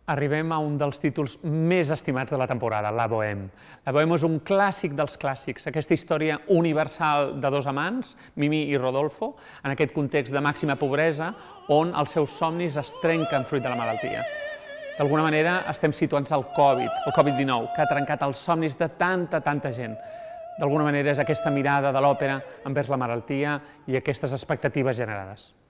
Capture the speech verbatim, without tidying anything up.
Arribem a un dels títols més estimats de la temporada, La Bohème. La Bohème és un clàssic dels clàssics, aquesta història universal de dos amants, Mimi i Rodolfo, en aquest context de màxima pobresa, on els seus somnis es trenquen fruit de la malaltia. D'alguna manera estem situats al Covid, el Covid dinou, que ha trencat els somnis de tanta, tanta gent. D'alguna manera és aquesta mirada de l'òpera envers la malaltia i aquestes expectatives generades.